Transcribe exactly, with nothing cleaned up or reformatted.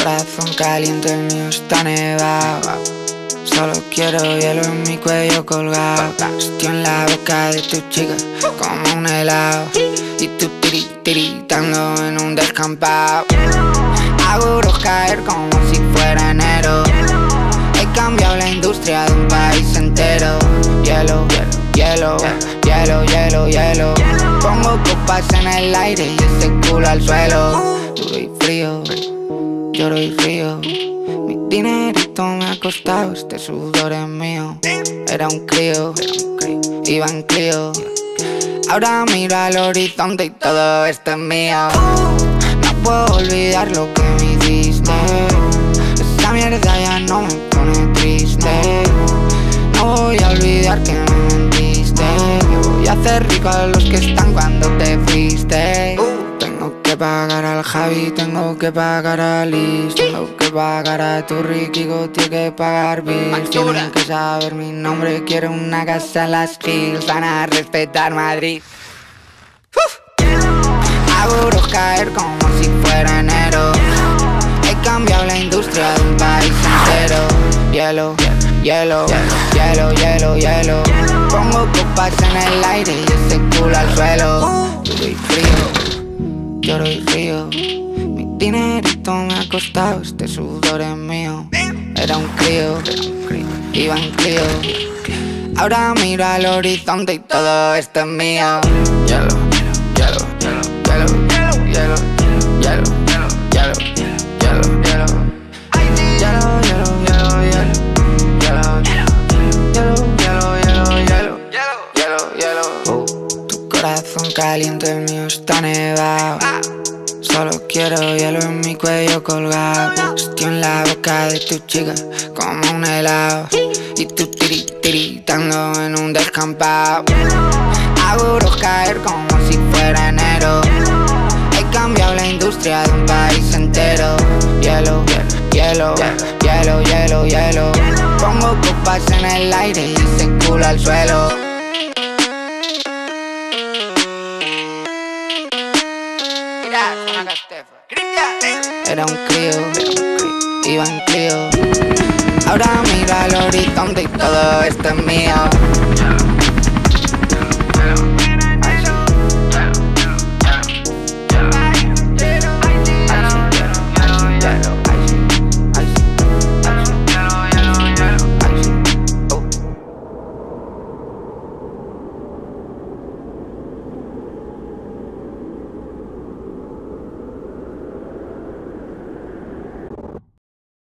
corazón caliente, el mío está nevado. Solo quiero hielo en mi cuello colgado. Estoy en la boca de tu chica como un helado, y tú tiri, tiritando en un descampado. Hago caer como si fuera enero. He cambiado la industria de un país entero. Hielo, hielo, hielo, hielo, hielo. Pongo copas en el aire y ese culo al suelo. Duro y frío, lloro y río. Mi dinerito me ha costado, este sudor es mío. Era un crío, iba en Clio. Ahora miro al horizonte y todo esto es mío. No puedo olvidar lo que me hiciste. Esa mierda ya no me pone triste. No voy a olvidar que me mentiste. Que voy a hacer rico a los que están cuando te fuiste. Tengo que pagar al Javi, tengo que pagar a Liz, tengo que pagar a tu Ricky, tengo que pagar bills. Tienen que saber mi nombre, quiero una casa en las Hills. Van a respetar Madrid. Hago caer como si fuera enero. He cambiado la industria de un país entero. Hielo, hielo, hielo, hielo, hielo. Pongo copas en el aire y ese culo al suelo. Duro y frío, lloro y río. Mi dinerito me ha costado, este sudor es mío. Era un crío, iba en Clio. Ahora miro al horizonte y todo esto es mío. Hielo, hielo, hielo, hielo, hielo, hielo, hielo, hielo, hielo, hielo, tu corazón caliente, el mío está nevado. Solo quiero hielo en mi cuello colgado. Estoy en la boca de tu chica como un helado, y tú tiri, tiritando en un descampado. Hago caer como si fuera enero. He cambiado la industria de un país entero. Hielo, hielo, hielo, hielo, hielo. Pongo copas en el aire y ese culo al suelo. Era un crío, iba en Clio. Ahora miro al horizonte y todo esto es mío.